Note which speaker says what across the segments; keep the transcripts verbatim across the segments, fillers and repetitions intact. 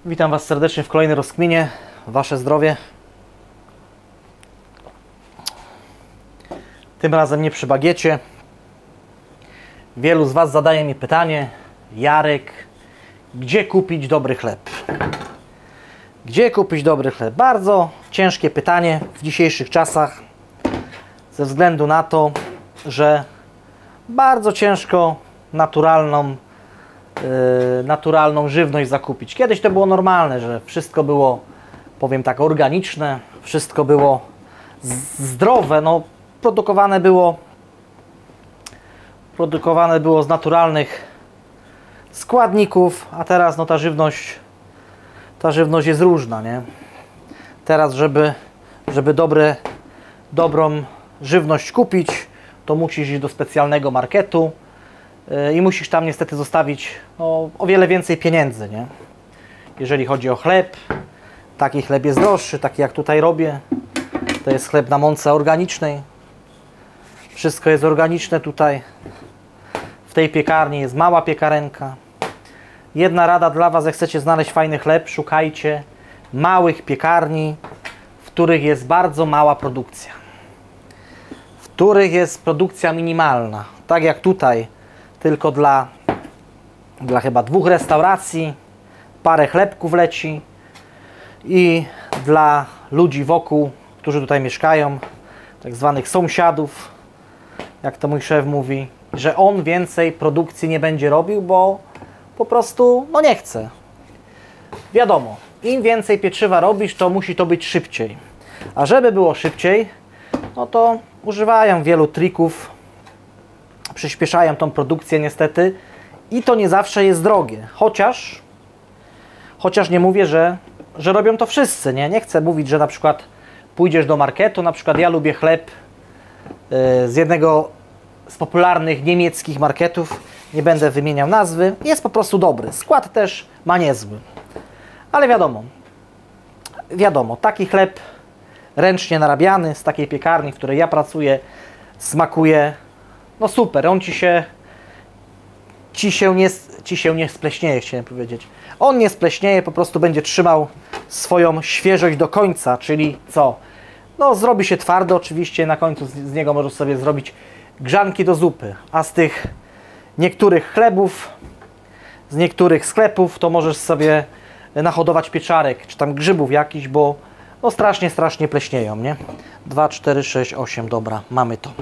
Speaker 1: Witam Was serdecznie w kolejnej rozkminie. Wasze zdrowie. Tym razem nie przy bagiecie. Wielu z Was zadaje mi pytanie: Jarek, gdzie kupić dobry chleb? Gdzie kupić dobry chleb? Bardzo ciężkie pytanie w dzisiejszych czasach, ze względu na to, że bardzo ciężko naturalną, yy, naturalną żywność zakupić. Kiedyś to było normalne, że wszystko było, powiem tak, organiczne, wszystko było zdrowe, no, produkowane było, produkowane było z naturalnych składników, a teraz no ta żywność, ta żywność jest różna, nie? Teraz, żeby, żeby dobre, dobrą żywność kupić, to musisz iść do specjalnego marketu yy, i musisz tam niestety zostawić no, o wiele więcej pieniędzy, nie? Jeżeli chodzi o chleb, taki chleb jest droższy, taki jak tutaj robię. To jest chleb na mące organicznej. Wszystko jest organiczne tutaj. W tej piekarni jest mała piekarenka. Jedna rada dla Was, jak chcecie znaleźć fajny chleb, szukajcie małych piekarni, w których jest bardzo mała produkcja. W których jest produkcja minimalna. Tak jak tutaj, tylko dla, dla chyba dwóch restauracji, parę chlebków leci i dla ludzi wokół, którzy tutaj mieszkają, tak zwanych sąsiadów, jak to mój szef mówi, że on więcej produkcji nie będzie robił, bo po prostu no nie chce. Wiadomo, im więcej pieczywa robisz, to musi to być szybciej. A żeby było szybciej, no to używają wielu trików, przyspieszają tą produkcję niestety i to nie zawsze jest drogie. Chociaż, chociaż nie mówię, że, że robią to wszyscy, nie? Nie chcę mówić, że na przykład pójdziesz do marketu, na przykład ja lubię chleb yy, z jednego z popularnych niemieckich marketów, nie będę wymieniał nazwy, jest po prostu dobry. Skład też ma niezły. Ale wiadomo, wiadomo, taki chleb ręcznie narabiany z takiej piekarni, w której ja pracuję, smakuje no super. On ci się ci się nie, ci się nie spleśnieje, chciałem powiedzieć. On nie spleśnieje, po prostu będzie trzymał swoją świeżość do końca, czyli co? No zrobi się twardy oczywiście, na końcu z, z niego możesz sobie zrobić grzanki do zupy, a z tych niektórych chlebów, z niektórych sklepów to możesz sobie nahodować pieczarek, czy tam grzybów jakichś, bo no strasznie, strasznie pleśnieją, nie? dwa, cztery, sześć, osiem, dobra, mamy to.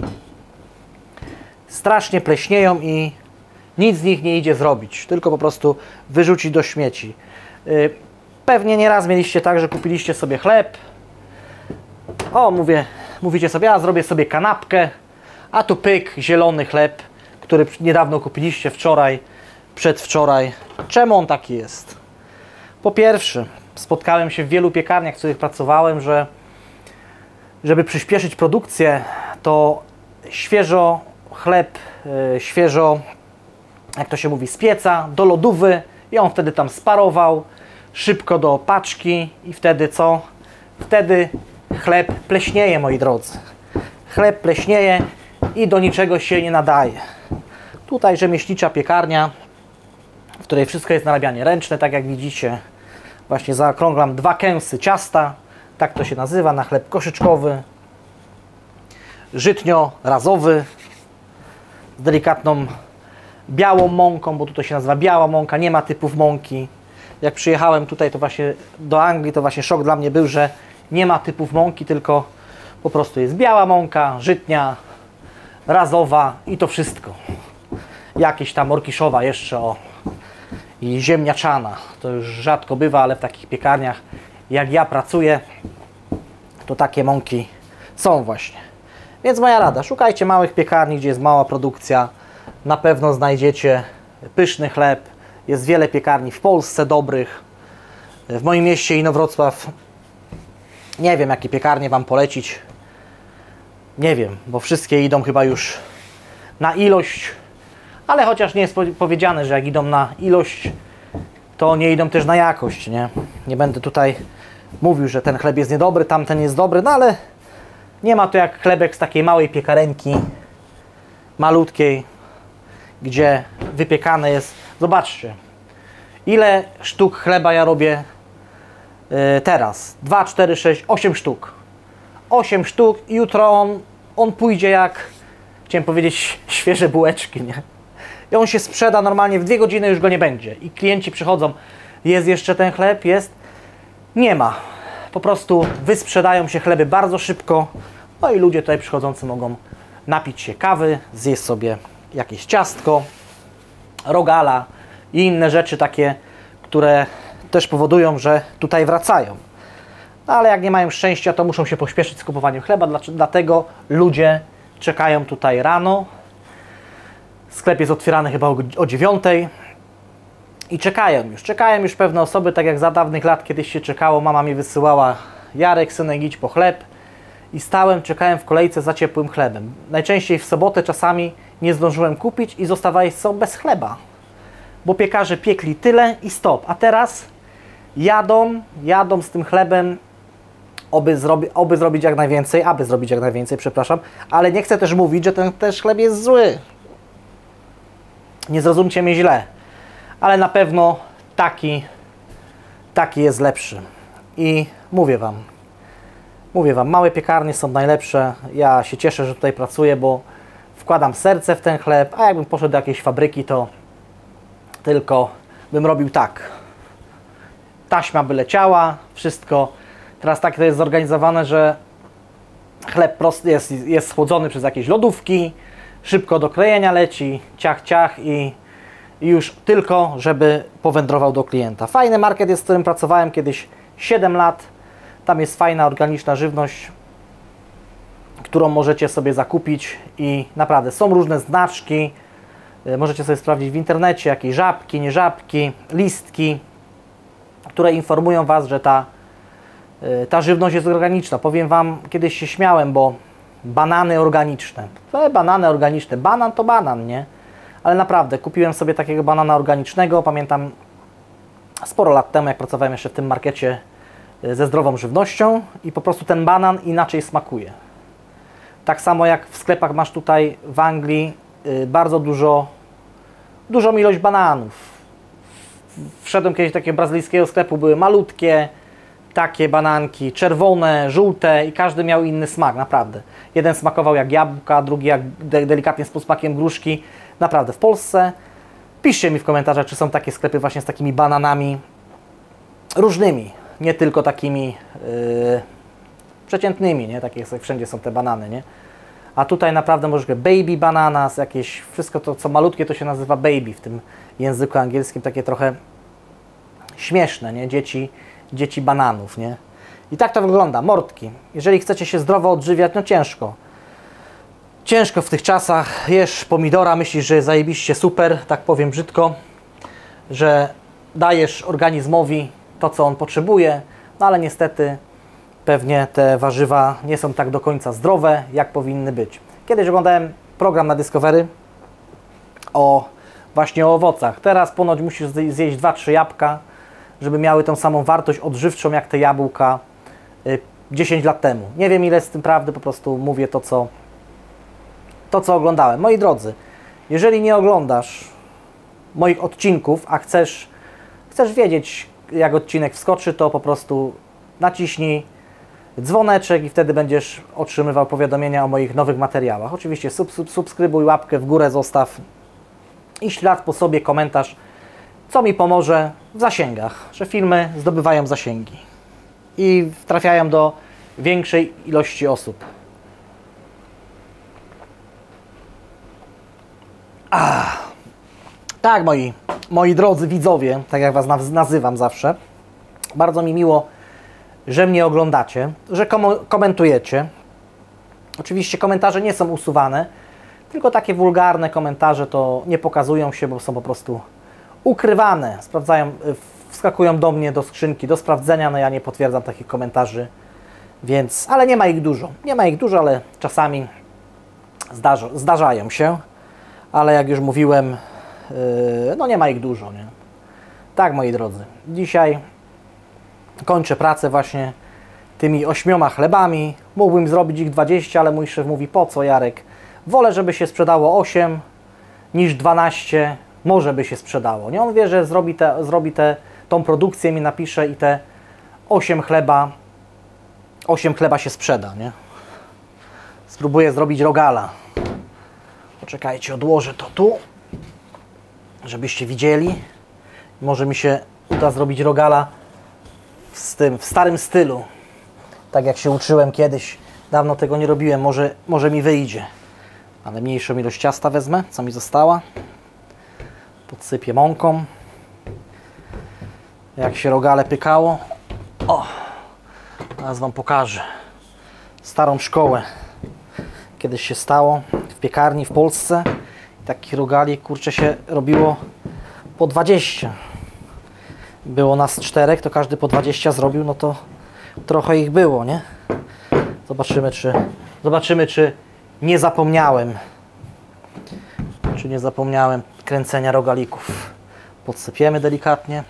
Speaker 1: Strasznie pleśnieją i nic z nich nie idzie zrobić, tylko po prostu wyrzucić do śmieci. Pewnie nieraz mieliście tak, że kupiliście sobie chleb. O, mówię, mówicie sobie, a zrobię sobie kanapkę, a tu pyk, zielony chleb, który niedawno kupiliście, wczoraj, przedwczoraj. Czemu on taki jest? Po pierwsze, spotkałem się w wielu piekarniach, w których pracowałem, że żeby przyspieszyć produkcję, to świeżo chleb, yy, świeżo, jak to się mówi, z pieca do lodówy i on wtedy tam sparował, szybko do paczki i wtedy co? Wtedy chleb pleśnieje, moi drodzy. Chleb pleśnieje i do niczego się nie nadaje. Tutaj rzemieślnicza piekarnia, w której wszystko jest narabianie ręczne, tak jak widzicie. Właśnie zaokrąglam dwa kęsy ciasta, tak to się nazywa, na chleb koszyczkowy, żytnio-razowy, z delikatną białą mąką, bo tutaj się nazywa biała mąka, nie ma typów mąki. Jak przyjechałem tutaj to właśnie do Anglii, to właśnie szok dla mnie był, że nie ma typów mąki, tylko po prostu jest biała mąka, żytnia, razowa i to wszystko. Jakieś tam orkiszowa jeszcze, o, i ziemniaczana. To już rzadko bywa, ale w takich piekarniach jak ja pracuję, to takie mąki są właśnie. Więc moja rada, szukajcie małych piekarni, gdzie jest mała produkcja. Na pewno znajdziecie pyszny chleb. Jest wiele piekarni w Polsce dobrych. W moim mieście Inowrocław nie wiem, jakie piekarnie Wam polecić. Nie wiem, bo wszystkie idą chyba już na ilość, ale chociaż nie jest powiedziane, że jak idą na ilość, to nie idą też na jakość, nie? Nie będę tutaj mówił, że ten chleb jest niedobry, tamten jest dobry, no ale nie ma to jak chlebek z takiej małej piekarenki, malutkiej, gdzie wypiekane jest. Zobaczcie, ile sztuk chleba ja robię Yy, teraz dwa, cztery, sześć, osiem sztuk. osiem sztuk i jutro on, on pójdzie jak, chciałem powiedzieć, świeże bułeczki, nie? I on się sprzeda normalnie, w dwie godziny już go nie będzie. I klienci przychodzą, jest jeszcze ten chleb, jest? Nie ma. Po prostu wysprzedają się chleby bardzo szybko. No i ludzie tutaj przychodzący mogą napić się kawy, zjeść sobie jakieś ciastko, rogala i inne rzeczy takie, które też powodują, że tutaj wracają. No ale jak nie mają szczęścia, to muszą się pośpieszyć z kupowaniem chleba, dlatego ludzie czekają tutaj rano. Sklep jest otwierany chyba o dziewiątej i czekają już. Czekają już pewne osoby, tak jak za dawnych lat kiedyś się czekało. Mama mi wysyłała: Jarek, synek, idź po chleb. I stałem, czekałem w kolejce za ciepłym chlebem. Najczęściej w sobotę czasami nie zdążyłem kupić i zostawałem bez chleba. Bo piekarze piekli tyle i stop. A teraz jadą, jadą z tym chlebem, oby, zrobi, oby zrobić jak najwięcej, aby zrobić jak najwięcej, przepraszam. Ale nie chcę też mówić, że ten też chleb jest zły. Nie zrozumcie mnie źle. Ale na pewno taki, taki jest lepszy. I mówię Wam, mówię Wam, małe piekarnie są najlepsze. Ja się cieszę, że tutaj pracuję, bo wkładam serce w ten chleb, a jakbym poszedł do jakiejś fabryki, to tylko bym robił tak. Taśma by leciała, wszystko. Teraz tak to jest zorganizowane, że chleb prosty jest, jest schłodzony przez jakieś lodówki, szybko do krojenia leci, ciach, ciach i, i już tylko, żeby powędrował do klienta. Fajny market jest, z którym pracowałem kiedyś siedem lat. Tam jest fajna, organiczna żywność, którą możecie sobie zakupić i naprawdę są różne znaczki. Możecie sobie sprawdzić w internecie, jakieś żabki, nie żabki, listki, które informują Was, że ta, ta żywność jest organiczna. Powiem Wam, kiedyś się śmiałem, bo banany organiczne. E, banany organiczne. Banan to banan, nie? Ale naprawdę, kupiłem sobie takiego banana organicznego. Pamiętam sporo lat temu, jak pracowałem jeszcze w tym markecie ze zdrową żywnością i po prostu ten banan inaczej smakuje. Tak samo jak w sklepach masz tutaj w Anglii yy, bardzo dużo, dużą ilość bananów. Wszedłem kiedyś do takiego brazylijskiego sklepu, były malutkie takie bananki, czerwone, żółte i każdy miał inny smak, naprawdę. Jeden smakował jak jabłka, drugi jak de delikatnie z posmakiem gruszki. Naprawdę, w Polsce piszcie mi w komentarzach, czy są takie sklepy właśnie z takimi bananami różnymi, nie tylko takimi yy, przeciętnymi, nie? Takie jak wszędzie są te banany, nie? A tutaj naprawdę możesz baby bananas, jakieś, wszystko to co malutkie to się nazywa baby w tym języku angielskim, takie trochę śmieszne, nie? Dzieci, dzieci bananów, nie? I tak to wygląda, mordki. Jeżeli chcecie się zdrowo odżywiać, no ciężko. Ciężko w tych czasach, jesz pomidora, myślisz, że zajebiście super, tak powiem brzydko, że dajesz organizmowi to, co on potrzebuje, no ale niestety pewnie te warzywa nie są tak do końca zdrowe, jak powinny być. Kiedyś oglądałem program na Discovery o właśnie o owocach. Teraz ponoć musisz zjeść dwa trzy jabłka, żeby miały tą samą wartość odżywczą jak te jabłka dziesięć lat temu. Nie wiem, ile z tym prawdy, po prostu mówię to, co to, co oglądałem. Moi drodzy, jeżeli nie oglądasz moich odcinków, a chcesz, chcesz wiedzieć, jak odcinek wskoczy, to po prostu naciśnij dzwoneczek i wtedy będziesz otrzymywał powiadomienia o moich nowych materiałach. Oczywiście sub, sub, subskrybuj, łapkę w górę zostaw i ślad po sobie, komentarz, co mi pomoże w zasięgach, że filmy zdobywają zasięgi i trafiają do większej ilości osób. Ah. Tak, moi, moi drodzy widzowie, tak jak Was nazywam zawsze, bardzo mi miło, że mnie oglądacie, że kom komentujecie. Oczywiście komentarze nie są usuwane, tylko takie wulgarne komentarze to nie pokazują się, bo są po prostu ukrywane. Sprawdzają, wskakują do mnie do skrzynki do sprawdzenia, no ja nie potwierdzam takich komentarzy, więc, ale nie ma ich dużo. Nie ma ich dużo, ale czasami zdarza, zdarzają się, ale jak już mówiłem, yy, no nie ma ich dużo, nie? Tak, moi drodzy, dzisiaj kończę pracę właśnie tymi ośmioma chlebami. Mógłbym zrobić ich dwadzieścia, ale mój szef mówi, po co, Jarek? Wolę, żeby się sprzedało osiem niż dwanaście, może by się sprzedało. Nie? On wie, że zrobi, te, zrobi te, tą produkcję, mi napisze i te osiem chleba, osiem chleba się sprzeda, nie? Spróbuję zrobić rogala. Poczekajcie, odłożę to tu, żebyście widzieli. Może mi się uda zrobić rogala w, tym, w starym stylu. Tak jak się uczyłem kiedyś. Dawno tego nie robiłem, może, może mi wyjdzie. Ale mniejszą ilość ciasta wezmę, co mi została. Podsypię mąką. Jak się rogale pykało. O! Teraz Wam pokażę. Starą szkołę. Kiedyś się stało w piekarni w Polsce. Takich rogali, kurczę, się robiło po dwadzieścia. Było nas czterech, to każdy po dwadzieścia zrobił, no to trochę ich było, nie? Zobaczymy, czy, zobaczymy, czy nie zapomniałem. Czy nie zapomniałem kręcenia rogalików. Podsypiemy delikatnie.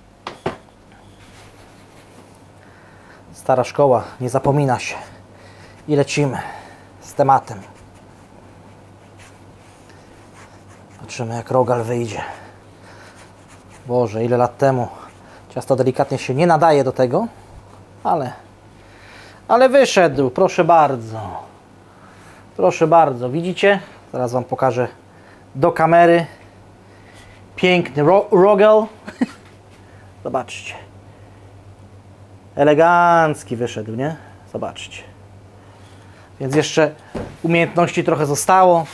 Speaker 1: Stara szkoła, nie zapomina się. I lecimy z tematem. Zobaczymy, jak rogal wyjdzie. Boże, ile lat temu. Ciasto delikatnie się nie nadaje do tego, ale, ale wyszedł, proszę bardzo. Proszę bardzo, widzicie? Zaraz Wam pokażę do kamery. Piękny ro rogal. Zobaczcie. Elegancki wyszedł, nie? Zobaczcie. Więc jeszcze umiejętności trochę zostało.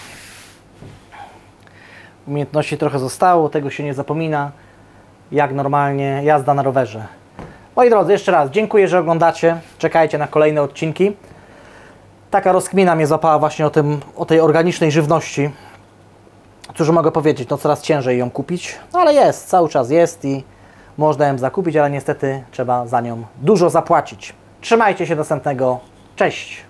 Speaker 1: Umiejętności trochę zostało, tego się nie zapomina. Jak normalnie jazda na rowerze. Moi drodzy, jeszcze raz dziękuję, że oglądacie. Czekajcie na kolejne odcinki. Taka rozkmina mnie złapała właśnie o, tym, o tej organicznej żywności. Cóż mogę powiedzieć, no coraz ciężej ją kupić, no ale jest, cały czas jest i można ją zakupić, ale niestety trzeba za nią dużo zapłacić. Trzymajcie się, do następnego. Cześć!